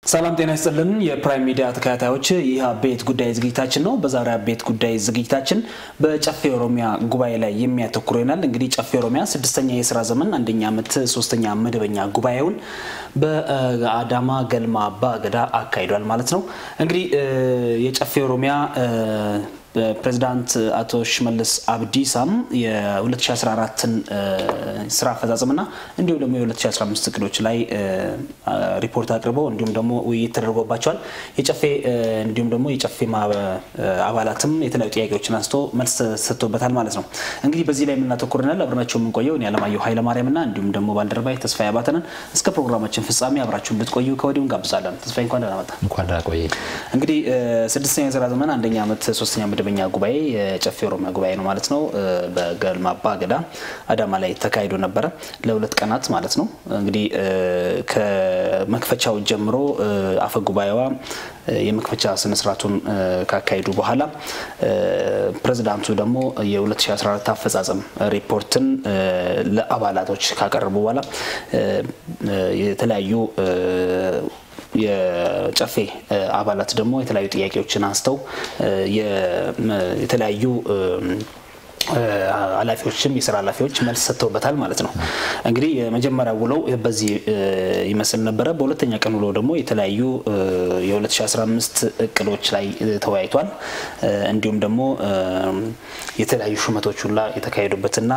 ሰላም ጤና ይስጥልን የፕራይም ሚዲያ ተከታታዮች ይህ አቤት ጉዳይ ዝግጅታችን ነው። በዛሬ አቤት ጉዳይ ዝግጅታችን በጨፌ ኦሮሚያ ጉባኤ ላይ የሚያተኩር ይሆናል። እንግዲህ ጨፌ ኦሮሚያ 6ኛ የሥራ ዘመን አንደኛ ዓመት 3ኛ መደበኛ ጉባኤውን በአዳማ ገልማ አባ ገዳ አካሂዷል ማለት ነው። እንግዲህ የጨፌ ኦሮሚያ ፕሬዝዳንት አቶ ሽመልስ አብዲሳም የ2014ን ስራ አፈጻጸምና እንዲሁም ደግሞ የ2015 እቅዶች ላይ ሪፖርት አቅርበው እንዲሁም ደግሞ ውይይት ተደርጎባቸዋል። የጨፌ እንዲሁም ደግሞ የጨፌ አባላትም የተለያዩ ጥያቄዎችን አንስቶ መልስ ሰጥቶበታል ማለት ነው። እንግዲህ በዚህ ላይ የምናተኩርናል አብረናቸው የምንቆየው ያለማየሁ ኃይለ ማርያምና እንዲሁም ደግሞ ባልደረባይ ተስፋዬ አባተነን እስከ ፕሮግራማችን ፍጻሜ አብራችሁ እንድትቆዩ ከወዲሁ እንጋብዛለን። ተስፋዬ እንኳን ደህና መጣ። እንኳን ደህና ቆየ። እንግዲህ 6ኛ የሥራ ዘመን አንደኛ ዓመት 3ኛ መደበኛ ጉባኤ የጨፌ ኦሮሚያ ጉባኤ ነው ማለት ነው። በገልማ አባ ገዳ አዳማ ላይ ተካሂዶ ነበር ለሁለት ቀናት ማለት ነው። እንግዲህ ከመክፈቻው ጀምሮ አፈ ጉባኤዋ የመክፈቻ ስነ ስርዓቱን ካካሄዱ በኋላ ፕሬዝዳንቱ ደግሞ የ2014 አፈጻጸም ሪፖርትን ለአባላቶች ካቀረቡ በኋላ የተለያዩ የጨፌ አባላት ደግሞ የተለያዩ ጥያቄዎችን አንስተው የተለያዩ ኃላፊዎችም የሥራ ኃላፊዎች መልስ ሰጥተውበታል ማለት ነው። እንግዲህ የመጀመሪያው ውለው በዚህ ይመስል ነበር። በሁለተኛ ቀን ውለው ደግሞ የተለያዩ የ2015 እቅዶች ላይ ተወያይቷል። እንዲሁም ደግሞ የተለያዩ ሹመቶች ሁላ የተካሄዱበትና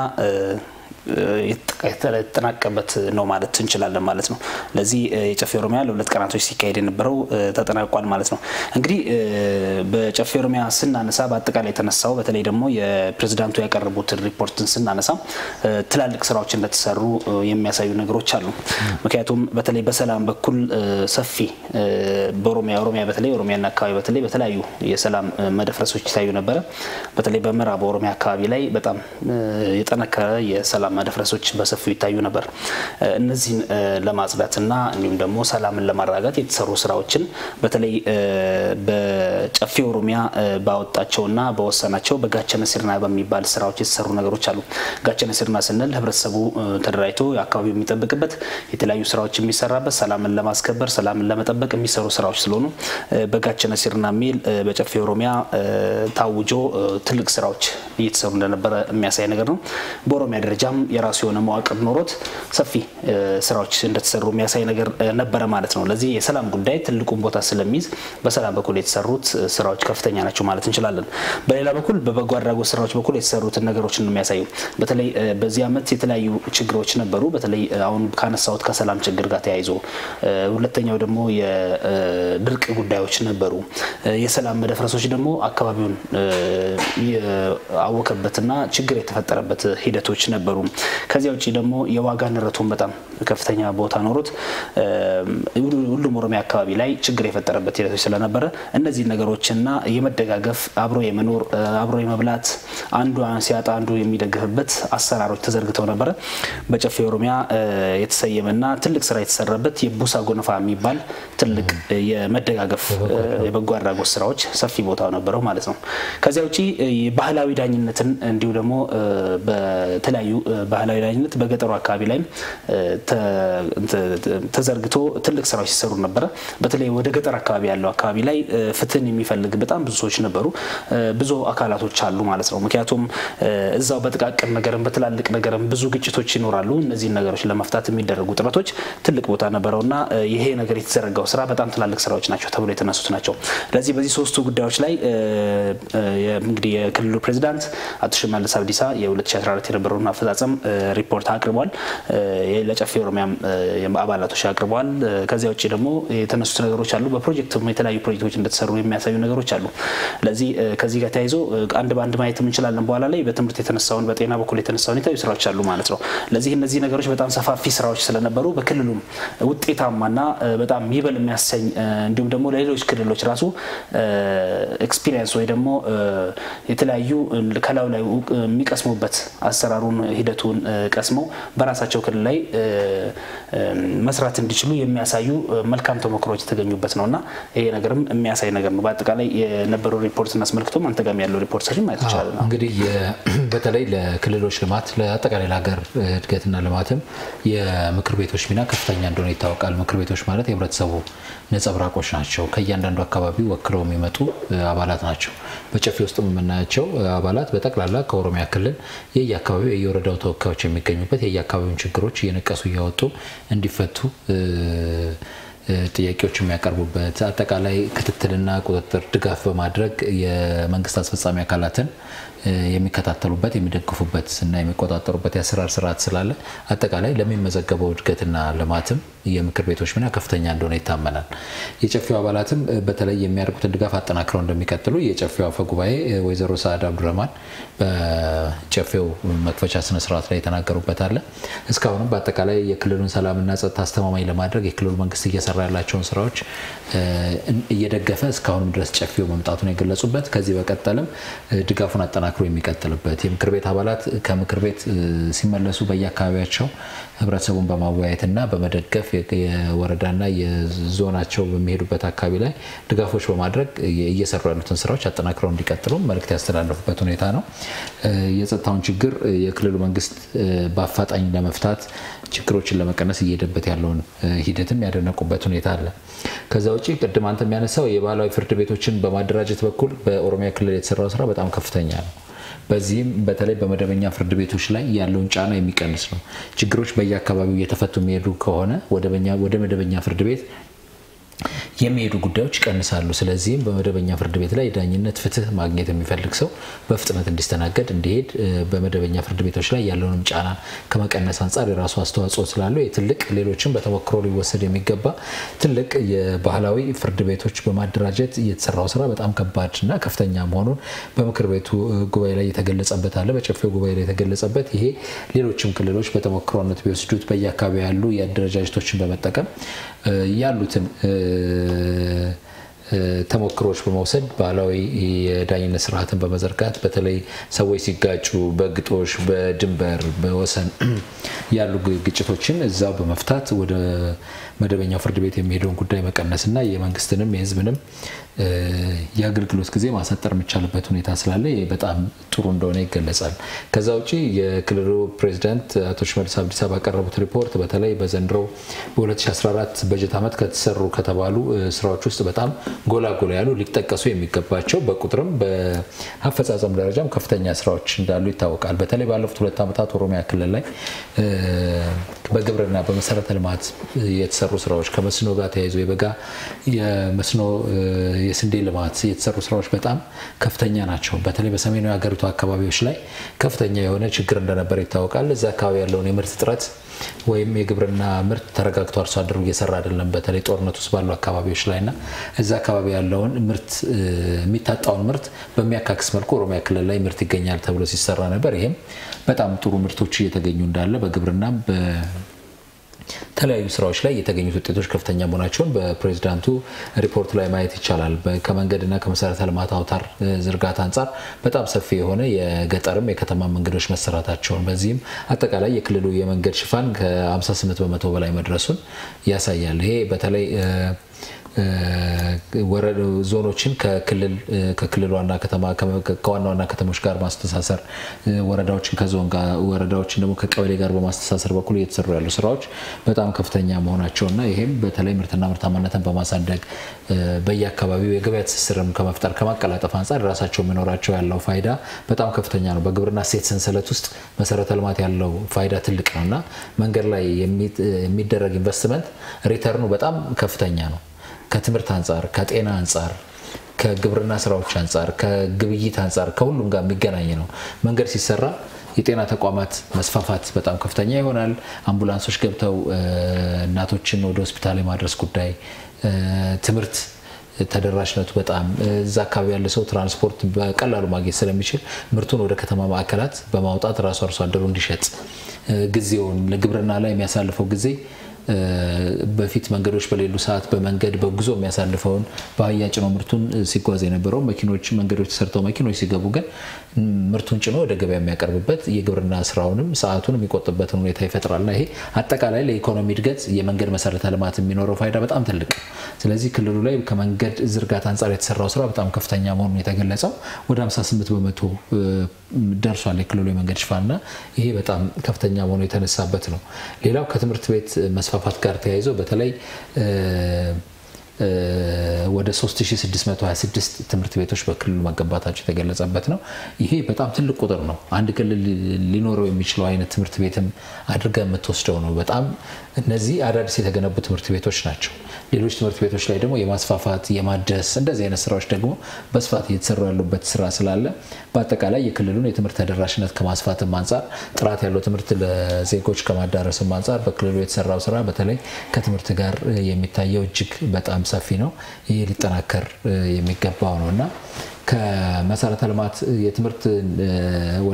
የተጠናቀቀበት ነው ማለት እንችላለን ማለት ነው። ለዚህ የጨፌ ኦሮሚያ ለሁለት ቀናቶች ሲካሄድ የነበረው ተጠናቋል ማለት ነው። እንግዲህ በጨፌ ኦሮሚያ ስናነሳ በአጠቃላይ የተነሳው በተለይ ደግሞ የፕሬዝዳንቱ ያቀረቡት ሪፖርትን ስናነሳ ትላልቅ ስራዎች እንደተሰሩ የሚያሳዩ ነገሮች አሉ። ምክንያቱም በተለይ በሰላም በኩል ሰፊ በኦሮሚያ በተለይ ኦሮሚያና አካባቢ በተለይ በተለያዩ የሰላም መደፍረሶች ይታዩ ነበር። በተለይ በምዕራብ ኦሮሚያ አካባቢ ላይ በጣም የጠነከረ የሰላም መደፍረሶች በሰፊው ይታዩ ነበር። እነዚህን ለማጽዳትና እንዲሁም ደግሞ ሰላምን ለማረጋጋት የተሰሩ ስራዎችን በተለይ በጨፌ ኦሮሚያ ባወጣቸውና በወሰናቸው በጋቸነ ሲርና በሚባል ስራዎች የተሰሩ ነገሮች አሉ። ጋቸነ ሲርና ስንል ህብረተሰቡ ተደራጅቶ አካባቢው የሚጠብቅበት የተለያዩ ስራዎች የሚሰራበት ሰላምን ለማስከበር ሰላምን ለመጠበቅ የሚሰሩ ስራዎች ስለሆኑ በጋቸነ ሲርና ሚል በጨፌ ኦሮሚያ ታውጆ ትልቅ ስራዎች እየተሰሩ እንደነበረ የሚያሳይ ነገር ነው። በኦሮሚያ ደረጃም የራሱ የሆነ መዋቅር ኖሮት ሰፊ ስራዎች እንደተሰሩ የሚያሳይ ነገር ነበር ማለት ነው። ለዚህ የሰላም ጉዳይ ትልቁን ቦታ ስለሚይዝ በሰላም በኩል የተሰሩት ስራዎች ከፍተኛ ናቸው ማለት እንችላለን። በሌላ በኩል በበጎ አድራጎት ስራዎች በኩል የተሰሩት ነገሮችን ነው የሚያሳዩ። በተለይ በዚህ አመት የተለያዩ ችግሮች ነበሩ። በተለይ አሁን ካነሳውት ከሰላም ችግር ጋር ተያይዞ ሁለተኛው ደግሞ የድርቅ ጉዳዮች ነበሩ። የሰላም መደፍረሶች ደግሞ አካባቢውን ያወከበትና ችግር የተፈጠረበት ሂደቶች ነበሩ። ከዚያ ውጪ ደግሞ የዋጋ ንረቱን በጣም ከፍተኛ ቦታ ኖሮት ሁሉም ኦሮሚያ አካባቢ ላይ ችግር የፈጠረበት ሂደቶች ስለነበረ እነዚህ ነገሮችና የመደጋገፍ አብሮ የመኖር አብሮ የመብላት አንዱ ሲያጣ አንዱ የሚደግፍበት አሰራሮች ተዘርግተው ነበር። በጨፌ ኦሮሚያ የተሰየመና ትልቅ ስራ የተሰራበት የቡሳ ጎነፋ የሚባል ትልቅ የመደጋገፍ የበጎ አድራጎት ስራዎች ሰፊ ቦታ ነበረው ማለት ነው። ከዚያ ውጪ ባህላዊ ዳኝነትን እንዲሁ ደግሞ በተለያዩ ባህላዊ ዳኝነት በገጠሩ አካባቢ ላይ ተዘርግቶ ትልቅ ስራዎች ሲሰሩ ነበር። በተለይ ወደ ገጠር አካባቢ ያለው አካባቢ ላይ ፍትህን የሚፈልግ በጣም ብዙ ሰዎች ነበሩ፣ ብዙ አካላቶች አሉ ማለት ነው። ምክንያቱም እዛው በጥቃቅን ነገርም በትላልቅ ነገርም ብዙ ግጭቶች ይኖራሉ። እነዚህ ነገሮች ለመፍታት የሚደረጉ ጥረቶች ትልቅ ቦታ ነበረውና ይሄ ነገር የተዘረጋው ስራ በጣም ትላልቅ ስራዎች ናቸው ተብሎ የተነሱት ናቸው። ለዚህ በዚህ ሶስቱ ጉዳዮች ላይ እንግዲህ የክልሉ ፕሬዝዳንት አቶ ሽመልስ አብዲሳ የ2014 የነበረውን አፈጻጸም ሪፖርት አቅርቧል። ለጨፌ ኦሮሚያም አባላቶች አቅርቧል። ከዚያ ውጪ ደግሞ የተነሱት ነገሮች አሉ። በፕሮጀክትም የተለያዩ ፕሮጀክቶች እንደተሰሩ የሚያሳዩ ነገሮች አሉ። ለዚህ ከዚህ ጋር ተያይዞ አንድ ባንድ ማየት እንችላለን። በኋላ ላይ በትምህርት የተነሳውን በጤና በኩል የተነሳውን የተለያዩ ስራዎች አሉ ማለት ነው። ለዚህ እነዚህ ነገሮች በጣም ሰፋፊ ስራዎች ስለነበሩ በክልሉም ውጤታማና በጣም ይበል የሚያሰኝ እንዲሁም ደግሞ ለሌሎች ክልሎች ራሱ ኤክስፒሪየንስ ወይ ደግሞ የተለያዩ ከላው ላይ የሚቀስሙበት አሰራሩን ሂደቱን ቀስመው በራሳቸው ክልል ላይ መስራት እንዲችሉ የሚያሳዩ መልካም ተሞክሮች የተገኙበት ነውና ይሄ ነገርም የሚያሳይ ነገር ነው። በአጠቃላይ የነበረው ሪፖርት አስመልክቶም አንተ ጋር ያለው ሪፖርት ማየት ይቻላል። እንግዲህ በተለይ ለክልሎች ልማት ለአጠቃላይ ለሀገር እድገትና ልማትም የምክር ቤቶች ሚና ከፍተኛ እንደሆነ ይታወቃል። ምክር ቤቶች ማለት የህብረተሰቡ ነጸብራቆች ናቸው። ከእያንዳንዱ አካባቢ ወክለው የሚመጡ አባላት ናቸው። በጨፌ ውስጥ የምናያቸው አባላት በጠቅላላ ከኦሮሚያ ክልል የየአካባቢው የወረዳው ተወካዮች የሚገኙበት የየአካባቢውን ችግሮች እየነቀሱ እያወጡ እንዲፈቱ ጥያቄዎች የሚያቀርቡበት አጠቃላይ ክትትልና ቁጥጥር ድጋፍ በማድረግ የመንግስት አስፈጻሚ አካላትን የሚከታተሉበት የሚደግፉበት እና የሚቆጣጠሩበት የአሰራር ስርዓት ስላለ አጠቃላይ ለሚመዘገበው እድገትና ልማትም የምክር ቤቶች ሚና ከፍተኛ እንደሆነ ይታመናል። የጨፌው አባላትም በተለይ የሚያደርጉትን ድጋፍ አጠናክረው እንደሚቀጥሉ የጨፌው አፈ ጉባኤ ወይዘሮ ሰዓድ አብዱረህማን በጨፌው መክፈቻ ስነ ስርዓት ላይ የተናገሩበት አለ። እስካሁንም በአጠቃላይ የክልሉን ሰላምና ጸጥታ አስተማማኝ ለማድረግ የክልሉ መንግስት እየሰራ ያላቸውን ስራዎች እየደገፈ እስካሁንም ድረስ ጨፌው መምጣቱን የገለጹበት ከዚህ በቀጠልም ድጋፉን አጠናክረው የሚቀጥልበት የምክር ቤት አባላት ከምክር ቤት ሲመለሱ በየአካባቢያቸው ህብረተሰቡን በማወያየትና በመደገፍ የወረዳና የዞናቸው በሚሄዱበት አካባቢ ላይ ድጋፎች በማድረግ እየሰሩ ያሉትን ስራዎች አጠናክረው እንዲቀጥሉ መልእክት ያስተላለፉበት ሁኔታ ነው። የጸጥታውን ችግር የክልሉ መንግስት በአፋጣኝ ለመፍታት ችግሮችን ለመቀነስ እየሄደበት ያለውን ሂደትም ያደነቁበት ሁኔታ አለ። ከዛ ውጪ ቅድም አንተ የሚያነሳው የባህላዊ ፍርድ ቤቶችን በማደራጀት በኩል በኦሮሚያ ክልል የተሰራው ስራ በጣም ከፍተኛ ነው። በዚህም በተለይ በመደበኛ ፍርድ ቤቶች ላይ ያለውን ጫና የሚቀንስ ነው። ችግሮች በየአካባቢው እየተፈቱ የሚሄዱ ከሆነ ወደ መደበኛ ፍርድ ቤት የሚሄዱ ጉዳዮች ይቀንሳሉ። ስለዚህም በመደበኛ ፍርድ ቤት ላይ ዳኝነት ፍትህ ማግኘት የሚፈልግ ሰው በፍጥነት እንዲስተናገድ እንዲሄድ በመደበኛ ፍርድ ቤቶች ላይ ያለውን ጫና ከመቀነስ አንፃር የራሱ አስተዋጽኦ ስላለው የትልቅ ሌሎችን በተሞክሮ ሊወሰድ የሚገባ ትልቅ የባህላዊ ፍርድ ቤቶች በማደራጀት የተሰራው ስራ በጣም ከባድና ከፍተኛ መሆኑን በምክር ቤቱ ጉባኤ ላይ የተገለጸበት አለ። በጨፌው ጉባኤ ላይ የተገለጸበት ይሄ ሌሎችም ክልሎች በተሞክሮነት ቢወስዱት በየአካባቢው ያሉ የአደረጃጀቶችን በመጠቀም ያሉትን ተሞክሮች በመውሰድ ባህላዊ የዳኝነት ስርዓትን በመዘርጋት በተለይ ሰዎች ሲጋጩ በግጦሽ በድንበር በወሰን ያሉ ግጭቶችን እዛው በመፍታት ወደ መደበኛው ፍርድ ቤት የሚሄደውን ጉዳይ መቀነስና የመንግስትንም የህዝብንም የአገልግሎት ጊዜ ማሳጠር የሚቻልበት ሁኔታ ስላለ በጣም ጥሩ እንደሆነ ይገለጻል። ከዛ ውጪ የክልሉ ፕሬዝዳንት አቶ ሽመልስ አብዲሳ ባቀረቡት ሪፖርት በተለይ በዘንድሮ በ2014 በጀት ዓመት ከተሰሩ ከተባሉ ስራዎች ውስጥ በጣም ጎላ ያሉ ሊጠቀሱ የሚገባቸው በቁጥርም በአፈጻጸም ደረጃም ከፍተኛ ስራዎች እንዳሉ ይታወቃል። በተለይ ባለፉት 2 ዓመታት ኦሮሚያ ክልል ላይ በግብርና በመሰረተ ልማት የተሰሩ ስራዎች ከመስኖ ጋር ተያይዞ የበጋ የመስኖ የስንዴ ልማት የተሰሩ ስራዎች በጣም ከፍተኛ ናቸው። በተለይ በሰሜኑ የሀገሪቱ አካባቢዎች ላይ ከፍተኛ የሆነ ችግር እንደነበር ይታወቃል። እዛ አካባቢ ያለውን የምርት እጥረት ወይም የግብርና ምርት ተረጋግቶ አርሶ አደሩ እየሰራ አይደለም። በተለይ ጦርነት ውስጥ ባሉ አካባቢዎች ላይና እዛ አካባቢ ያለውን ምርት የሚታጣውን ምርት በሚያካክስ መልኩ ኦሮሚያ ክልል ላይ ምርት ይገኛል ተብሎ ሲሰራ ነበር። ይሄም በጣም ጥሩ ምርቶች እየተገኙ እንዳለ በግብርና ተለያዩ ስራዎች ላይ የተገኙት ውጤቶች ከፍተኛ መሆናቸውን በፕሬዝዳንቱ ሪፖርት ላይ ማየት ይቻላል። ከመንገድና ከመሰረተ ልማት አውታር ዝርጋታ አንፃር በጣም ሰፊ የሆነ የገጠርም የከተማ መንገዶች መሰራታቸውን በዚህም አጠቃላይ የክልሉ የመንገድ ሽፋን ከ58% በላይ መድረሱን ያሳያል። ይሄ በተለይ ዞኖችን ከክልል ዋና ከተማ ከዋና ዋና ከተሞች ጋር ማስተሳሰር ወረዳዎችን ከዞን ጋር ወረዳዎችን ደግሞ ከቀበሌ ጋር በማስተሳሰር በኩል እየተሰሩ ያሉ ስራዎች በጣም ከፍተኛ መሆናቸውና ይሄም በተለይ ምርትና ምርታማነትን በማሳደግ በየአካባቢው የገበያ ትስስርም ከመፍጠር ከማቀላጠፍ አንፃር ራሳቸው የሚኖራቸው ያለው ፋይዳ በጣም ከፍተኛ ነው። በግብርና እሴት ሰንሰለት ውስጥ መሰረተ ልማት ያለው ፋይዳ ትልቅ ነውና መንገድ ላይ የሚደረግ ኢንቨስትመንት ሪተርኑ በጣም ከፍተኛ ነው። ከትምህርት አንፃር ከጤና አንፃር ከግብርና ስራዎች አንፃር ከግብይት አንፃር ከሁሉም ጋር የሚገናኝ ነው። መንገድ ሲሰራ የጤና ተቋማት መስፋፋት በጣም ከፍተኛ ይሆናል። አምቡላንሶች ገብተው እናቶችን ወደ ሆስፒታል የማድረስ ጉዳይ ትምህርት ተደራሽነቱ በጣም እዛ አካባቢ ያለ ሰው ትራንስፖርት በቀላሉ ማግኘት ስለሚችል ምርቱን ወደ ከተማ ማዕከላት በማውጣት ራሱ አርሶ አደሩ እንዲሸጥ ጊዜውን ለግብርና ላይ የሚያሳልፈው ጊዜ በፊት መንገዶች በሌሉ ሰዓት በመንገድ በጉዞ የሚያሳልፈውን በአህያ ጭኖ ምርቱን ሲጓዝ የነበረው መኪኖች መንገዶች ተሰርተው መኪኖች ሲገቡ ግን ምርቱን ጭኖ ወደ ገበያ የሚያቀርብበት የግብርና ስራውንም ሰዓቱን የሚቆጥብበትን ሁኔታ ይፈጥራልና ይሄ አጠቃላይ ለኢኮኖሚ እድገት የመንገድ መሰረተ ልማት የሚኖረው ፋይዳ በጣም ትልቅ። ስለዚህ ክልሉ ላይ ከመንገድ ዝርጋታ አንፃር የተሰራው ስራ በጣም ከፍተኛ መሆኑን የተገለጸው ወደ 58% ደርሷል የክልሉ የመንገድ ሽፋንና ይሄ በጣም ከፍተኛ መሆኑ የተነሳበት ነው። ሌላው ከትምህርት ቤት መስፋፋት ጋር ተያይዞ በተለይ ወደ 3626 ትምህርት ቤቶች በክልሉ መገንባታቸው የተገለጸበት ነው። ይሄ በጣም ትልቅ ቁጥር ነው። አንድ ክልል ሊኖረው የሚችለው አይነት ትምህርት ቤትም አድርጋ የምትወስደው ነው። በጣም እነዚህ አዳዲስ የተገነቡ ትምህርት ቤቶች ናቸው። ሌሎች ትምህርት ቤቶች ላይ ደግሞ የማስፋፋት የማደስ እንደዚህ አይነት ስራዎች ደግሞ በስፋት እየተሰሩ ያሉበት ስራ ስላለ በአጠቃላይ የክልሉን የትምህርት ተደራሽነት ከማስፋትም አንፃር ጥራት ያለው ትምህርት ለዜጎች ከማዳረስም አንፃር በክልሉ የተሰራው ስራ በተለይ ከትምህርት ጋር የሚታየው እጅግ በጣም ሰፊ ነው። ይሄ ሊጠናከር የሚገባው ነውና ከመሰረተ ልማት የትምህርት ወደ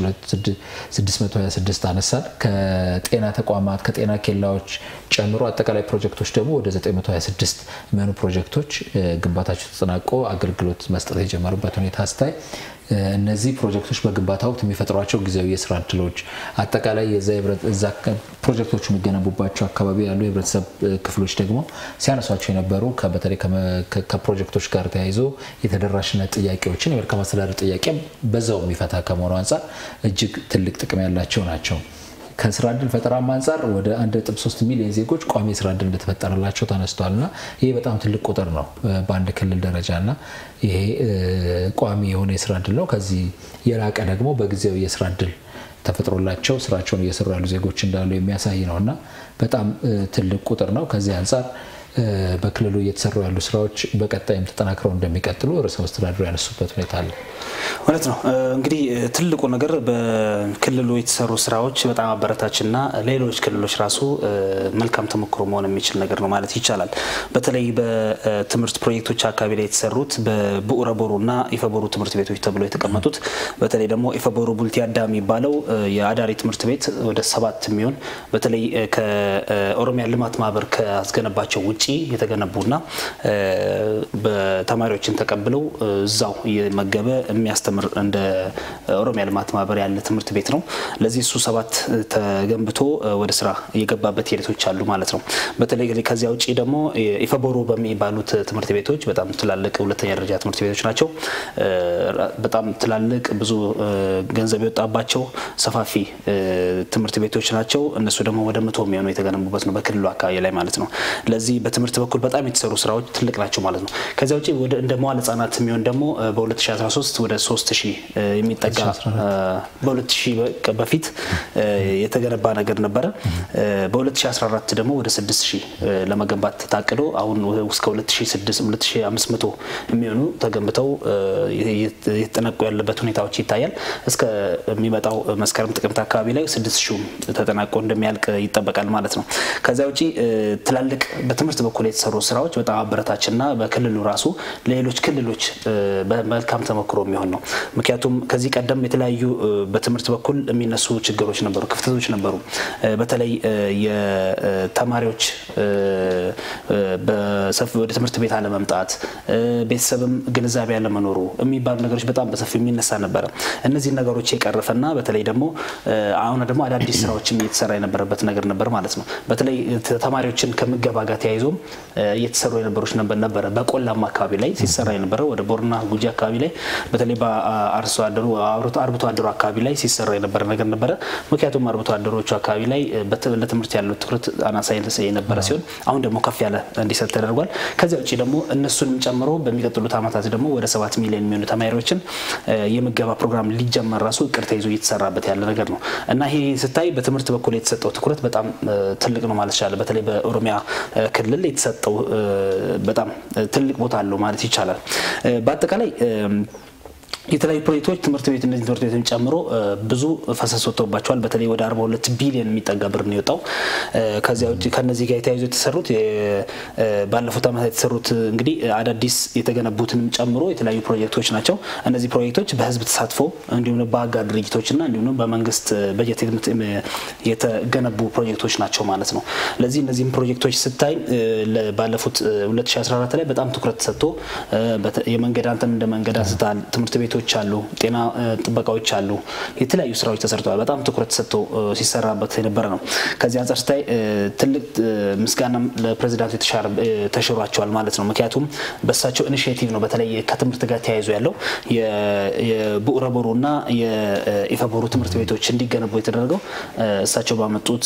3626 አነሳን። ከጤና ተቋማት ከጤና ኬላዎች ጨምሮ አጠቃላይ ፕሮጀክቶች ደግሞ ወደ 926 የሚሆኑ ፕሮጀክቶች ግንባታቸው ተጠናቆ አገልግሎት መስጠት የጀመሩበት ሁኔታ ስታይ እነዚህ ፕሮጀክቶች በግንባታ ወቅት የሚፈጥሯቸው ጊዜያዊ የስራ እድሎች አጠቃላይ የዛ ፕሮጀክቶቹ የሚገነቡባቸው አካባቢ ያሉ የህብረተሰብ ክፍሎች ደግሞ ሲያነሷቸው የነበሩ በተለይ ከፕሮጀክቶች ጋር ተያይዞ የተደራሽነት ጥያቄዎችን የመልካም አስተዳደር ጥያቄ በዛው የሚፈታ ከመሆኑ አንፃር እጅግ ትልቅ ጥቅም ያላቸው ናቸው። ከስራ እድል ፈጠራም አንፃር ወደ 1.3 ሚሊዮን ዜጎች ቋሚ ስራ እድል እንደተፈጠረላቸው ተነስቷልና ይሄ በጣም ትልቅ ቁጥር ነው በአንድ ክልል ደረጃና ይሄ ቋሚ የሆነ የስራ እድል ነው። ከዚህ የራቀ ደግሞ በጊዜው የስራ እድል ተፈጥሮላቸው ስራቸውን እየሰሩ ያሉ ዜጎች እንዳሉ የሚያሳይ ነውና በጣም ትልቅ ቁጥር ነው። ከዚህ አንፃር በክልሉ እየተሰሩ ያሉ ስራዎች በቀጣይም ተጠናክረው እንደሚቀጥሉ ርዕሰ መስተዳድሩ ያነሱበት ሁኔታ አለ። ማለት ነው እንግዲህ ትልቁ ነገር በክልሉ የተሰሩ ስራዎች በጣም አበረታችና ሌሎች ክልሎች ራሱ መልካም ተሞክሮ መሆን የሚችል ነገር ነው ማለት ይቻላል። በተለይ በትምህርት ፕሮጀክቶች አካባቢ ላይ የተሰሩት በቡኡረቦሩና ኢፈቦሩ ትምህርት ቤቶች ተብሎ የተቀመጡት በተለይ ደግሞ ኢፈቦሩ ቡልቲ አዳ የሚባለው የአዳሪ ትምህርት ቤት ወደ 7 የሚሆን በተለይ ከኦሮሚያ ልማት ማህበር ካስገነባቸው ውጪ የተገነቡና በተማሪዎችን ተቀብለው እዛው የመገበ የሚያስተምር እንደ ኦሮሚያ ልማት ማህበር ያለ ትምህርት ቤት ነው። ለዚህ እሱ 7 ተገንብቶ ወደ ስራ የገባበት ሂደቶች አሉ ማለት ነው። በተለይ ከዚያ ውጪ ደግሞ ኢፈቦሩ በሚባሉት ትምህርት ቤቶች በጣም ትላልቅ ሁለተኛ ደረጃ ትምህርት ቤቶች ናቸው። በጣም ትላልቅ ብዙ ገንዘብ የወጣባቸው ሰፋፊ ትምህርት ቤቶች ናቸው። እነሱ ደግሞ ወደ 100 የሚሆኑ የተገነቡበት ነው በክልሉ አካባቢ ላይ ማለት ነው። ለዚህ በትምህርት በኩል በጣም የተሰሩ ስራዎች ትልቅ ናቸው ማለት ነው። ከዚያ ውጪ ወደ እንደ መዋዕለ ህጻናት የሚሆን ደግሞ በ2013 ወደ 3000 የሚጠጋ በ2000 በፊት የተገነባ ነገር ነበረ። በ2014 ደግሞ ወደ 6000 ለመገንባት ታቅዶ አሁን እስከ 2500 የሚሆኑ ተገንብተው የተጠናቀቁ ያለበት ሁኔታዎች ይታያል። እስከ የሚመጣው መስከረም ጥቅምት አካባቢ ላይ 6000 ተጠናቆ እንደሚያልቅ ይጠበቃል ማለት ነው። ከዚያ ውጪ ትላልቅ በትምህርት በኩል የተሰሩ ስራዎች በጣም አበረታችና በክልሉ ራሱ ለሌሎች ክልሎች በመልካም ተሞክሮ የሚሆን ነው። ምክንያቱም ከዚህ ቀደም የተለያዩ በትምህርት በኩል የሚነሱ ችግሮች ነበሩ፣ ክፍተቶች ነበሩ። በተለይ የተማሪዎች ወደ ትምህርት ቤት አለመምጣት ቤተሰብም ግንዛቤ ያለመኖሩ የሚባሉ ነገሮች በጣም በሰፊው የሚነሳ ነበር። እነዚህ ነገሮች የቀረፈና በተለይ ደግሞ አሁን ደግሞ አዳዲስ ስራዎችም እየተሰራ የነበረበት ነገር ነበር ማለት ነው። በተለይ ተማሪዎችን ከምገባ ጋር ተያይዞም እየተሰሩ የነበሩት ነበር በቆላማ አካባቢ ላይ ሲሰራ የነበረው ወደ ቦርና ጉጂ አካባቢ ላይ በተለይ በአርሶ አደሩ አርብቶ አደሩ አካባቢ ላይ ሲሰራ የነበረ ነገር ነበር። ምክንያቱም አርብቶ አደሮቹ አካባቢ ላይ ለትምህርት ያለው ትኩረት አናሳ የነበረ ሲሆን አሁን ደግሞ ከፍ ያለ እንዲሰጥ ተደርጓል። ከዚያ ውጪ ደግሞ እነሱንም ጨምሮ በሚቀጥሉት አመታት ደግሞ ወደ 7 ሚሊዮን የሚሆኑ ተማሪዎችን የምገባ ፕሮግራም ሊጀመር ራሱ እቅድ ተይዞ እየተሰራበት ያለ ነገር ነው እና ይሄ ስታይ በትምህርት በኩል የተሰጠው ትኩረት በጣም ትልቅ ነው ማለት ይቻላል። በተለይ በኦሮሚያ ክልል የተሰጠው በጣም ትልቅ ቦታ አለው ማለት ይቻላል። በአጠቃላይ የተለያዩ ፕሮጀክቶች ትምህርት ቤት እነዚህ ትምህርት ቤቶችን ጨምሮ ብዙ ፈሰስ ወጥቶባቸዋል። በተለይ ወደ 42 ቢሊዮን የሚጠጋ ብር ነው የወጣው። ከዚያ ውጪ ከነዚህ ጋር የተያይዞ የተሰሩት ባለፉት ዓመታት የተሰሩት እንግዲህ አዳዲስ የተገነቡትንም ጨምሮ የተለያዩ ፕሮጀክቶች ናቸው። እነዚህ ፕሮጀክቶች በህዝብ ተሳትፎ እንዲሁም በአጋር ድርጅቶችና እንዲሁም በመንግስት በጀት የተገነቡ ፕሮጀክቶች ናቸው ማለት ነው። ለዚህ እነዚህም ፕሮጀክቶች ስታይ ባለፉት 2014 ላይ በጣም ትኩረት ተሰጥቶ የመንገድ አንተም እንደ መንገድ አንስታል ትምህርት ቤቶች አሉ፣ ጤና ጥበቃዎች አሉ፣ የተለያዩ ስራዎች ተሰርተዋል። በጣም ትኩረት ተሰጥቶ ሲሰራበት የነበረ ነው። ከዚህ አንፃር ስታይ ትልቅ ምስጋና ለፕሬዝዳንቱ ተሽሯቸዋል ማለት ነው። ምክንያቱም በእሳቸው ኢኒሺዬቲቭ ነው በተለይ ከትምህርት ጋር ተያይዞ ያለው የቡረቦሩና የኢፈቦሩ ትምህርት ቤቶች እንዲገነቡ የተደረገው እሳቸው ባመጡት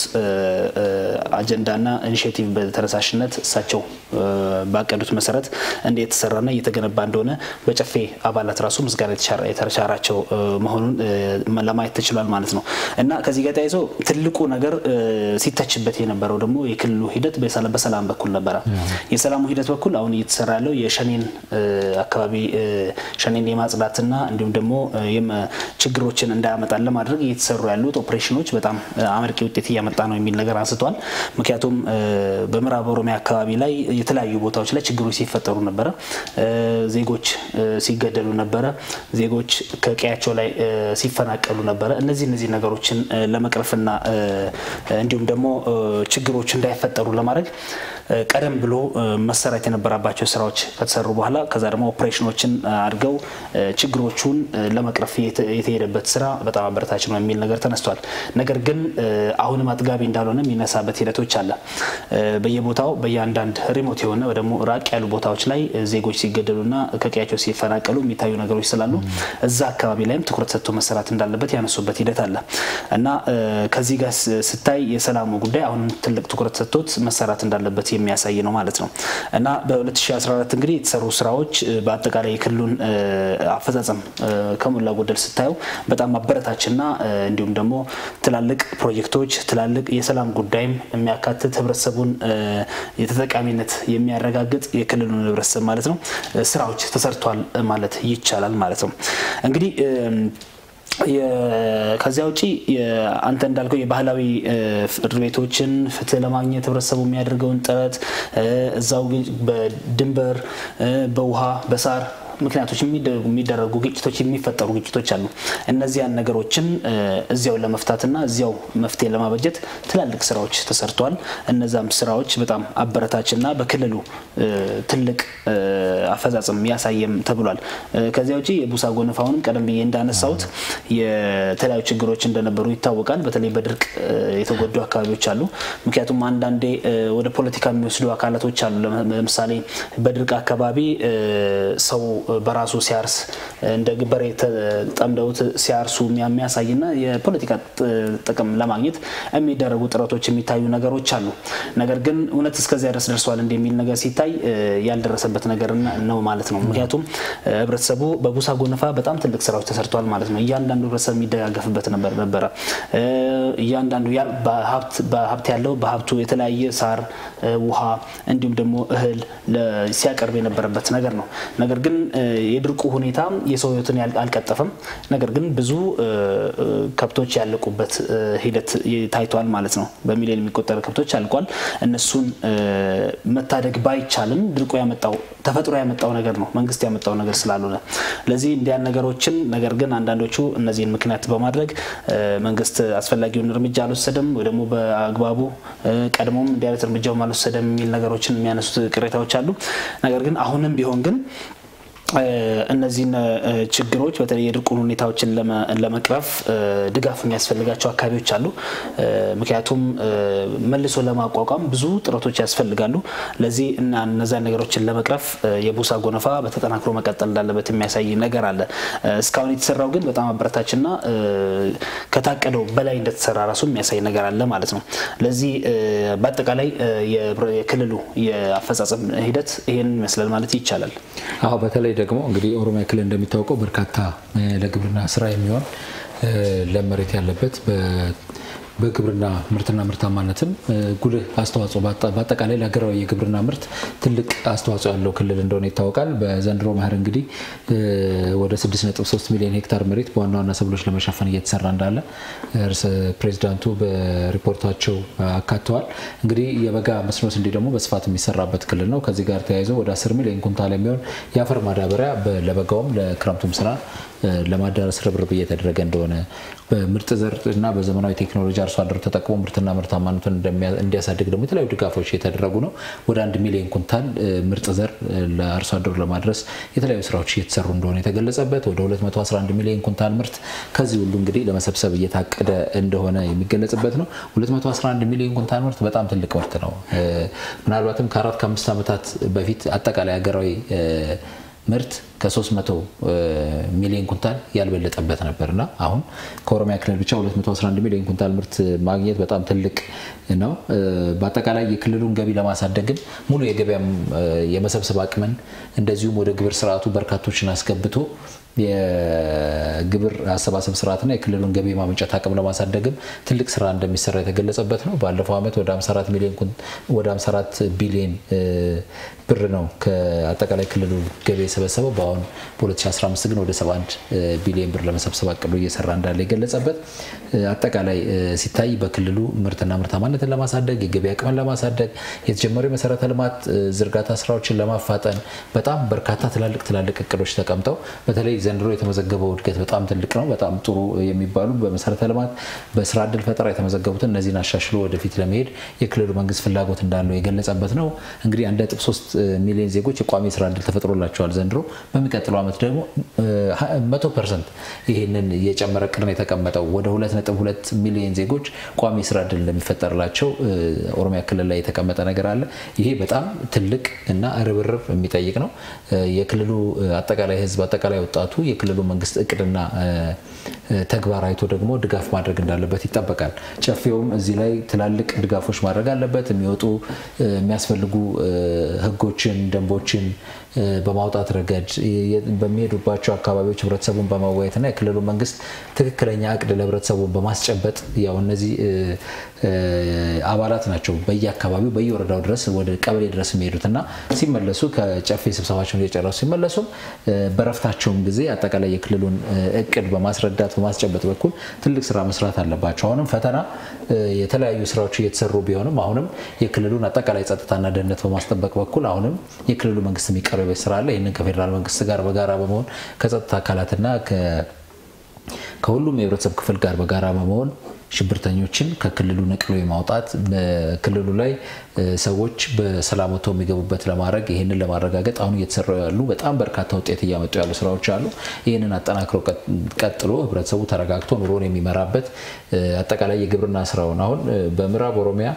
አጀንዳና ኢኒሺዬቲቭ በተነሳሽነት እሳቸው ባቀዱት መሰረት እንዴት ተሰራና እየተገነባ እንደሆነ በጨፌ አባላት ራሱ ምስጋና የተሻራቸው መሆኑን ለማየት ተችሏል ማለት ነው። እና ከዚህ ጋር ተያይዞ ትልቁ ነገር ሲተችበት የነበረው ደግሞ የክልሉ ሂደት በሰላም በኩል ነበረ። የሰላሙ ሂደት በኩል አሁን እየተሰራ ያለው የሸኔን አካባቢ ሸኔን የማጽዳትና እንዲሁም ደግሞ ችግሮችን እንዳያመጣ ለማድረግ እየተሰሩ ያሉት ኦፕሬሽኖች በጣም አመርቂ ውጤት እያመጣ ነው የሚል ነገር አንስቷል። ምክንያቱም በምዕራብ ኦሮሚያ አካባቢ ላይ የተለያዩ ቦታዎች ላይ ችግሮች ሲፈጠሩ ነበረ፣ ዜጎች ሲገደሉ ነበረ፣ ዜጎች ከቀያቸው ላይ ሲፈናቀሉ ነበረ። እነዚህ ነገሮችን ለመቅረፍና እንዲሁም ደግሞ ችግሮች እንዳይፈጠሩ ለማድረግ ቀደም ብሎ መሰራት የነበረባቸው ስራዎች ከተሰሩ በኋላ ከዛ ደግሞ ኦፕሬሽኖችን አድርገው ችግሮቹን ለመቅረፍ የተሄደበት ስራ በጣም አበረታች ነው የሚል ነገር ተነስቷል። ነገር ግን አሁንም አጥጋቢ እንዳልሆነ የሚነሳበት ሂደቶች አለ። በየቦታው በእያንዳንድ ሪሞት የሆነ ወይ ደግሞ ራቅ ያሉ ቦታዎች ላይ ዜጎች ሲገደሉና ከቀያቸው ሲፈናቀሉ የሚታዩ ነገሮች ስላሉ እዛ አካባቢ ላይም ትኩረት ሰጥቶ መሰራት እንዳለበት ያነሱበት ሂደት አለ እና ከዚህ ጋር ስታይ የሰላሙ ጉዳይ አሁን ትልቅ ትኩረት ሰጥቶት መሰራት እንዳለበት የሚያሳይ ነው ማለት ነው። እና በ2014 እንግዲህ የተሰሩ ስራዎች በአጠቃላይ የክልሉን አፈጻጸም ከሞላ ጎደል ስታዩ በጣም አበረታችና እንዲሁም ደግሞ ትላልቅ ፕሮጀክቶች ትላልቅ የሰላም ጉዳይም የሚያካትት ህብረተሰቡን የተጠቃሚነት የሚያረጋግጥ የክልሉን ህብረተሰብ ማለት ነው ስራዎች ተሰርቷል ማለት ይቻላል ማለት ነው። እንግዲህ ከዚያ ውጪ አንተ እንዳልከው የባህላዊ ፍርድ ቤቶችን ፍትህ ለማግኘት ህብረተሰቡ የሚያደርገውን ጥረት እዛው በድንበር በውሃ በሳር ምክንያቶች የሚደረጉ ግጭቶች የሚፈጠሩ ግጭቶች አሉ። እነዚያን ነገሮችን እዚያው ለመፍታትና እዚያው መፍትሄ ለማበጀት ትላልቅ ስራዎች ተሰርተዋል። እነዛም ስራዎች በጣም አበረታችና በክልሉ ትልቅ አፈጻጸም ያሳየም ተብሏል። ከዚያ ውጪ የቡሳ ጎነፋውንም ቀደም ብዬ እንዳነሳሁት የተለያዩ ችግሮች እንደነበሩ ይታወቃል። በተለይ በድርቅ የተጎዱ አካባቢዎች አሉ። ምክንያቱም አንዳንዴ ወደ ፖለቲካ የሚወስዱ አካላቶች አሉ። ለምሳሌ በድርቅ አካባቢ ሰው በራሱ ሲያርስ እንደ ግበሬ ተጠምደውት ሲያርሱ የሚያሳይና የፖለቲካ ጥቅም ለማግኘት የሚደረጉ ጥረቶች የሚታዩ ነገሮች አሉ። ነገር ግን እውነት እስከዚያ ድረስ ደርሷል እንደሚል ነገር ሲታይ ያልደረሰበት ነገር ነው ማለት ነው። ምክንያቱም ህብረተሰቡ በቡሳ ጎነፋ በጣም ትልቅ ስራዎች ተሰርተዋል ማለት ነው። እያንዳንዱ ህብረተሰብ የሚደጋገፍበት ነበረ። እያንዳንዱ በሀብት ያለው በሀብቱ የተለያየ ሳር፣ ውሃ እንዲሁም ደግሞ እህል ሲያቀርብ የነበረበት ነገር ነው። ነገር ግን የድርቁ ሁኔታ የሰው ህይወትን አልቀጠፈም። ነገር ግን ብዙ ከብቶች ያለቁበት ሂደት ታይቷል ማለት ነው። በሚሊዮን የሚቆጠሩ ከብቶች አልቋል። እነሱን መታደግ ባይቻልም ድርቁ ያመጣው ተፈጥሮ ያመጣው ነገር ነው፣ መንግስት ያመጣው ነገር ስላልሆነ ለዚህ እንዲያን ነገሮችን ነገር ግን አንዳንዶቹ እነዚህን ምክንያት በማድረግ መንግስት አስፈላጊውን እርምጃ አልወሰደም ወይ ደግሞ በአግባቡ ቀድሞም እንዲያለት እርምጃው አልወሰደም የሚል ነገሮችን የሚያነሱት ቅሬታዎች አሉ። ነገር ግን አሁንም ቢሆን ግን እነዚህን ችግሮች በተለይ የድርቁን ሁኔታዎችን ለመቅረፍ ድጋፍ የሚያስፈልጋቸው አካባቢዎች አሉ። ምክንያቱም መልሶ ለማቋቋም ብዙ ጥረቶች ያስፈልጋሉ። ለዚህ እና እነዛን ነገሮችን ለመቅረፍ የቡሳ ጎነፋ በተጠናክሮ መቀጠል እንዳለበት የሚያሳይ ነገር አለ። እስካሁን የተሰራው ግን በጣም አበረታችና ከታቀደው በላይ እንደተሰራ ራሱ የሚያሳይ ነገር አለ ማለት ነው። ለዚህ በአጠቃላይ የክልሉ የአፈጻጸም ሂደት ይሄን ይመስላል ማለት ይቻላል። አዎ በተለይ ደግሞ እንግዲህ ኦሮሚያ ክልል እንደሚታወቀው በርካታ ለግብርና ስራ የሚሆን ለመሬት ያለበት በግብርና ምርትና ምርታማነትም ጉልህ አስተዋጽኦ በአጠቃላይ ለሀገራዊ የግብርና ምርት ትልቅ አስተዋጽኦ ያለው ክልል እንደሆነ ይታወቃል። በዘንድሮ መኸር እንግዲህ ወደ 6.3 ሚሊዮን ሄክታር መሬት በዋና ዋና ሰብሎች ለመሸፈን እየተሰራ እንዳለ ፕሬዚዳንቱ በሪፖርታቸው አካተዋል። እንግዲህ የበጋ መስኖ ስንዴ ደግሞ በስፋት የሚሰራበት ክልል ነው። ከዚህ ጋር ተያይዞ ወደ 10 ሚሊዮን ኩንታል የሚሆን የአፈር ማዳበሪያ ለበጋውም ለክረምቱም ስራ ለማዳረስ ርብርብ እየተደረገ እንደሆነ በምርጥ ዘር እና በዘመናዊ ቴክኖሎጂ አርሶ አደሩ ተጠቅሞ ምርትና ምርታማነቱን እንዲያሳድግ ደግሞ የተለያዩ ድጋፎች እየተደረጉ ነው። ወደ 1 ሚሊዮን ኩንታል ምርጥ ዘር ለአርሶ አደሩ ለማድረስ የተለያዩ ስራዎች እየተሰሩ እንደሆነ የተገለጸበት ወደ 211 ሚሊዮን ኩንታል ምርት ከዚህ ሁሉ እንግዲህ ለመሰብሰብ እየታቀደ እንደሆነ የሚገለጽበት ነው። 211 ሚሊዮን ኩንታል ምርት በጣም ትልቅ ምርት ነው። ምናልባትም ከ4 ከ5 ዓመታት በፊት አጠቃላይ ሀገራዊ ምርት ከ300 ሚሊዮን ኩንታል ያልበለጠበት ነበርና አሁን ከኦሮሚያ ክልል ብቻ 211 ሚሊዮን ኩንታል ምርት ማግኘት በጣም ትልቅ ነው። በአጠቃላይ የክልሉን ገቢ ለማሳደግም ሙሉ የገበያ የመሰብሰብ አቅምን እንደዚሁም ወደ ግብር ስርዓቱ በርካቶችን አስገብቶ የግብር አሰባሰብ ስርዓትና የክልሉን ገቢ ማመንጨት አቅም ለማሳደግም ትልቅ ስራ እንደሚሰራ የተገለጸበት ነው። ባለፈው ዓመት ወደ 54 ቢሊዮን ብር ነው ከአጠቃላይ ክልሉ ገቢ የሰበሰበው። በአሁን በ2015 ግን ወደ 71 ቢሊዮን ብር ለመሰብሰብ አቅዶ እየሰራ እንዳለ የገለጸበት አጠቃላይ ሲታይ በክልሉ ምርትና ምርታማነትን ለማሳደግ የገቢ አቅምን ለማሳደግ የተጀመሩ የመሰረተ ልማት ዝርጋታ ስራዎችን ለማፋጠን በጣም በርካታ ትላልቅ እቅዶች ተቀምጠው በተለይ ዘንድሮ የተመዘገበው እድገት በጣም ትልቅ ነው። በጣም ጥሩ የሚባሉ በመሰረተ ልማት በስራ ዕድል ፈጠራ የተመዘገቡትን እነዚህን አሻሽሎ ወደፊት ለመሄድ የክልሉ መንግስት ፍላጎት እንዳለው የገለጸበት ነው። እንግዲህ 1.3 ሚሊዮን ዜጎች የቋሚ ስራ ዕድል ተፈጥሮላቸዋል ዘንድሮ። በሚቀጥለው ዓመት ደግሞ 100% ይሄንን የጨመረ እቅድ ነው የተቀመጠው። ወደ 2.2 ሚሊዮን ዜጎች ቋሚ ስራ ዕድል እንደሚፈጠርላቸው ኦሮሚያ ክልል ላይ የተቀመጠ ነገር አለ። ይሄ በጣም ትልቅ እና ርብርብ የሚጠይቅ ነው። የክልሉ አጠቃላይ ህዝብ አጠቃላይ ወጣቱ የክልሉ መንግስት እቅድና ተግባር አይቶ ደግሞ ድጋፍ ማድረግ እንዳለበት ይጠበቃል። ጨፌውም እዚህ ላይ ትላልቅ ድጋፎች ማድረግ አለበት። የሚወጡ የሚያስፈልጉ ህጎችን ደንቦችን በማውጣት ረገድ በሚሄዱባቸው አካባቢዎች ህብረተሰቡን በማወያየትና የክልሉ መንግስት ትክክለኛ እቅድ ለህብረተሰቡ በማስጨበጥ ያው እነዚህ አባላት ናቸው በየአካባቢው በየወረዳው ድረስ ወደ ቀበሌ ድረስ የሚሄዱትና ሲመለሱ ከጨፌ ስብሰባቸውን እየጨረሱ ሲመለሱ በረፍታቸውም ጊዜ አጠቃላይ የክልሉን እቅድ በማስረዳት በማስጨበጥ በኩል ትልቅ ስራ መስራት አለባቸው። አሁንም ፈተና የተለያዩ ስራዎች እየተሰሩ ቢሆንም አሁንም የክልሉን አጠቃላይ ጸጥታና ደህንነት በማስጠበቅ በኩል አሁንም የክልሉ መንግስት የሚቀርብ ስራ አለ። ይሄንን ከፌደራል መንግስት ጋር በጋራ በመሆን ከጸጥታ አካላትና ከሁሉም የህብረተሰብ ክፍል ጋር በጋራ በመሆን ሽብርተኞችን ከክልሉ ነቅሎ የማውጣት በክልሉ ላይ ሰዎች በሰላም ወጥተው የሚገቡበት ለማድረግ ይሄንን ለማረጋገጥ አሁን እየተሰሩ ያሉ በጣም በርካታ ውጤት እያመጡ ያሉ ስራዎች አሉ። ይሄንን አጠናክሮ ቀጥሎ ህብረተሰቡ ተረጋግቶ ኑሮን የሚመራበት አጠቃላይ የግብርና ስራውን አሁን በምዕራብ ኦሮሚያ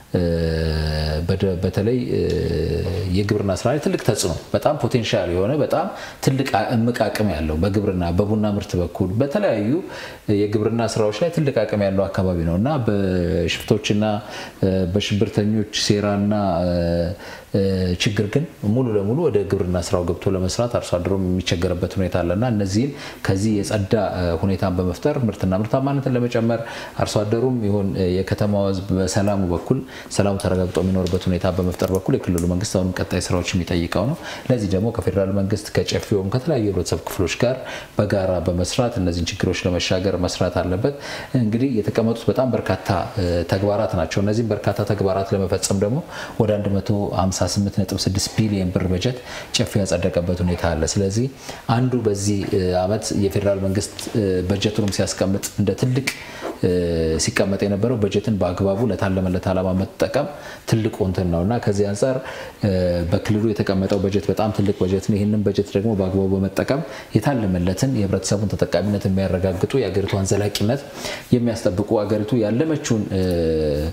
በተለይ የግብርና ስራ ላይ ትልቅ ተጽዕኖ በጣም ፖቴንሻል የሆነ በጣም ትልቅ እምቅ አቅም ያለው በግብርና በቡና ምርት በኩል በተለያዩ የግብርና ስራዎች ላይ ትልቅ አቅም ያለው አካባቢ ነውና በሽፍቶችና በሽብርተኞች ሴራና ችግር ግን ሙሉ ለሙሉ ወደ ግብርና ስራው ገብቶ ለመስራት አርሶ አደሩም የሚቸገርበት ሁኔታ አለና እነዚህን ከዚህ የጸዳ ሁኔታን በመፍጠር ምርትና ምርታማነትን ለመጨመር አርሶ አደሩም ይሁን የከተማው ህዝብ በሰላሙ በኩል ሰላሙ ተረጋግጦ የሚኖርበት ሁኔታ በመፍጠር በኩል የክልሉ መንግስት አሁን ቀጣይ ስራዎች የሚጠይቀው ነው። ለዚህ ደግሞ ከፌደራል መንግስት ከጨፌውም ከተለያዩ የህብረተሰብ ክፍሎች ጋር በጋራ በመስራት እነዚህን ችግሮች ለመሻገር መስራት አለበት። እንግዲህ የተቀመጡት በጣም በርካታ ተግባራት ናቸው። እነዚህን በርካታ ተግባራት ለመፈጸም ደግሞ ወደ 158.6 ቢሊዮን ብር በጀት ጨፌ ያጸደቀበት ሁኔታ አለ። ስለዚህ አንዱ በዚህ አመት የፌደራል መንግስት በጀቱንም ሲያስቀምጥ እንደ ትልቅ ሲቀመጥ የነበረው በጀትን በአግባቡ ለታለመለት ዓላማ መጠቀም ትልቁ እንትን ነውና ከዚህ አንፃር በክልሉ የተቀመጠው በጀት በጣም ትልቅ በጀት ነው። ይሄንን በጀት ደግሞ በአግባቡ በመጠቀም የታለመለትን የህብረተሰቡን ተጠቃሚነት የሚያረጋግጡ የአገሪቷን ዘላቂነት የሚያስጠብቁ አገሪቱ ያለመችውን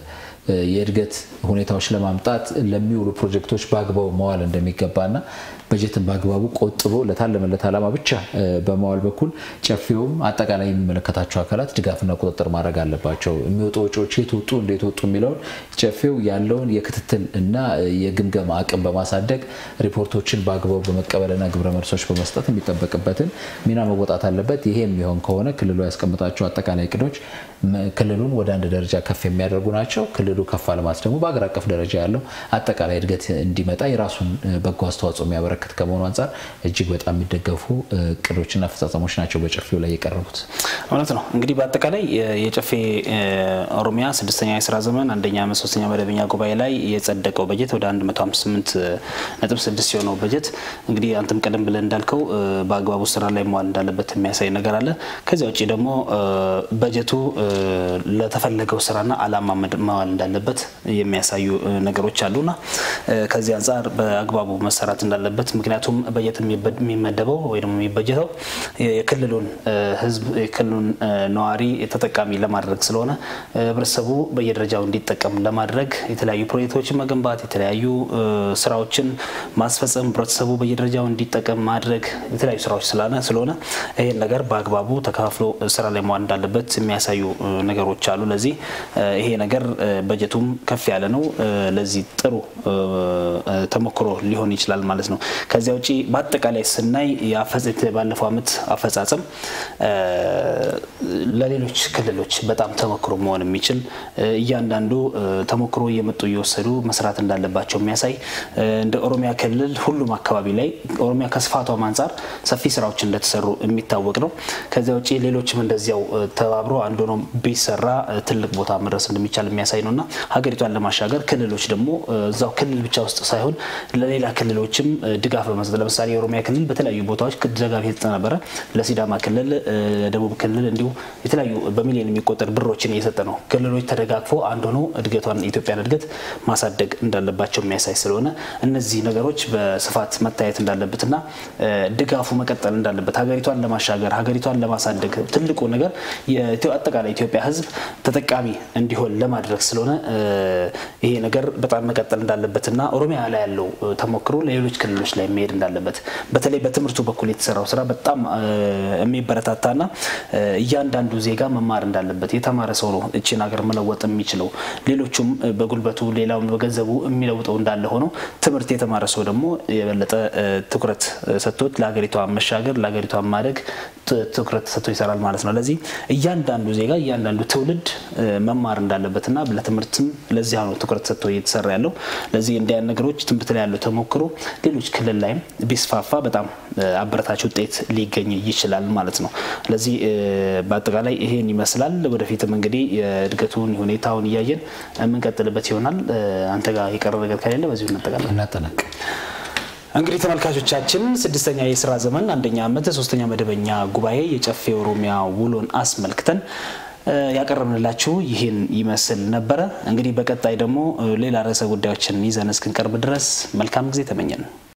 የእድገት ሁኔታዎች ለማምጣት ለሚውሉ ፕሮጀክቶች በአግባቡ መዋል እንደሚገባና በጀትን በአግባቡ ቆጥቦ ለታለመለት ዓላማ ብቻ በማዋል በኩል ጨፌውም አጠቃላይ የሚመለከታቸው አካላት ድጋፍና ቁጥጥር ማድረግ አለባቸው። የሚወጡ ወጪዎች የት ወጡ እንዴት ወጡ የሚለውን ጨፌው ያለውን የክትትል እና የግምገማ አቅም በማሳደግ ሪፖርቶችን በአግባቡ በመቀበልና ግብረ መልሶች በመስጠት የሚጠበቅበትን ሚና መወጣት አለበት። ይሄ የሚሆን ከሆነ ክልሉ ያስቀምጣቸው አጠቃላይ እቅዶች ክልሉን ወደ አንድ ደረጃ ከፍ የሚያደርጉ ናቸው። ክልሉ ከፍ አለማት ደግሞ በአገር አቀፍ ደረጃ ያለው አጠቃላይ እድገት እንዲመጣ የራሱን በጎ አስተዋጽኦ የሚያበረክት ከመሆኑ አንፃር እጅግ በጣም የሚደገፉ እቅዶችና አፈጻጸሞች ናቸው በጨፌው ላይ የቀረቡት። እውነት ነው። እንግዲህ በአጠቃላይ የጨፌ ኦሮሚያ 6ኛ የሥራ ዘመን አንደኛ ዓመት 3ኛ መደበኛ ጉባኤ ላይ የጸደቀው በጀት ወደ 158.6 ሲሆነው በጀት እንግዲህ አንተም ቀደም ብለን እንዳልከው በአግባቡ ስራ ላይ መዋል እንዳለበት የሚያሳይ ነገር አለ። ከዚያ ውጪ ደግሞ በጀቱ ለተፈለገው ስራና ዓላማ መዋል እንዳለበት የሚያሳዩ ነገሮች አሉና ከዚህ አንፃር በአግባቡ መሰራት እንዳለበት ምክንያቱም በጀት የሚመደበው ወይ ደግሞ የሚበጀተው የክልሉን ህዝብ የክልሉን ነዋሪ ተጠቃሚ ለማድረግ ስለሆነ ህብረተሰቡ በየደረጃው እንዲጠቀም ለማድረግ የተለያዩ ፕሮጀክቶችን መገንባት የተለያዩ ስራዎችን ማስፈጸም ህብረተሰቡ በየደረጃው እንዲጠቀም ማድረግ የተለያዩ ስራዎች ስለሆነ ይሄን ነገር በአግባቡ ተከፋፍሎ ስራ ላይ መዋል እንዳለበት የሚያሳዩ ነገሮች አሉ። ለዚህ ይሄ ነገር በጀቱም ከፍ ያለ ነው። ለዚህ ጥሩ ተሞክሮ ሊሆን ይችላል ማለት ነው። ከዚያ ውጪ በአጠቃላይ ስናይ ያፈጸተ ባለፈው አመት አፈጻጸም ለሌሎች ክልሎች በጣም ተሞክሮ መሆን የሚችል እያንዳንዱ ተሞክሮ እየመጡ እየወሰዱ መስራት እንዳለባቸው የሚያሳይ እንደ ኦሮሚያ ክልል ሁሉም አካባቢ ላይ ኦሮሚያ ከስፋቷ አንፃር ሰፊ ስራዎች እንደተሰሩ የሚታወቅ ነው። ከዚያ ውጪ ሌሎችም እንደዚያው ተባብሮ አንዱ ነው ቢሰራ ትልቅ ቦታ መድረስ እንደሚቻል የሚያሳይ ነውና ሀገሪቷን ለማሻገር ክልሎች ደግሞ እዛው ክልል ብቻ ውስጥ ሳይሆን ለሌላ ክልሎችም ድጋፍ በመስጠት ለምሳሌ የኦሮሚያ ክልል በተለያዩ ቦታዎች ድጋፍ የተጠናበረ ለሲዳማ ክልል ደቡብ ክልል እንዲሁ የተለያዩ በሚሊዮን የሚቆጠር ብሮችን እየሰጠ ነው። ክልሎች ተደጋግፎ አንድ ሆኖ እድገቷን ኢትዮጵያን እድገት ማሳደግ እንዳለባቸው የሚያሳይ ስለሆነ እነዚህ ነገሮች በስፋት መታየት እንዳለበትና ድጋፉ መቀጠል እንዳለበት ሀገሪቷን ለማሻገር ሀገሪቷን ለማሳደግ ትልቁ ነገር አጠቃላይ ኢትዮጵያ ህዝብ ተጠቃሚ እንዲሆን ለማድረግ ስለሆነ ይሄ ነገር በጣም መቀጠል እንዳለበትና ኦሮሚያ ላይ ያለው ተሞክሮ ለሌሎች ክልሎች ላይ መሄድ እንዳለበት በተለይ በትምህርቱ በኩል የተሰራው ስራ በጣም የሚበረታታና እያንዳንዱ ዜጋ መማር እንዳለበት የተማረ ሰው ነው እቺን ሀገር መለወጥ የሚችለው ሌሎቹም በጉልበቱ ሌላውም በገንዘቡ የሚለውጠው እንዳለ ሆኖ ትምህርት የተማረ ሰው ደግሞ የበለጠ ትኩረት ሰጥቶት ለሀገሪቷ መሻገር ለሀገሪቷ ማደግ ትኩረት ሰጥቶ ይሰራል ማለት ነው። ለዚህ እያንዳንዱ ዜጋ እያንዳንዱ ትውልድ መማር እንዳለበትና ለትምህርትም ለዚህ ነው ትኩረት ሰጥቶ እየተሰራ ያለው። ለዚህ እንደ ያን ነገሮች ትምህርት ላይ ያለው ተሞክሮ ሌሎች ክልል ላይም ቢስፋፋ በጣም አበረታች ውጤት ሊገኝ ይችላል ማለት ነው። ለዚህ በአጠቃላይ ይሄን ይመስላል። ወደፊትም እንግዲህ የእድገቱን ሁኔታውን ያያየን እንቀጥልበት ይሆናል። አንተ ጋር የቀረበ ነገር ካለ በዚሁ እናጠናቅ። እንግዲህ ተመልካቾቻችን 6ኛ የሥራ ዘመን አንደኛ ዓመት 3ኛ መደበኛ ጉባኤ የጨፌ ኦሮሚያ ውሎን አስመልክተን ያቀረብንላችሁ ይሄን ይመስል ነበር። እንግዲህ በቀጣይ ደግሞ ሌላ ርዕሰ ጉዳዮችን ይዘን እስክንቀርብ ድረስ መልካም ጊዜ ተመኘን።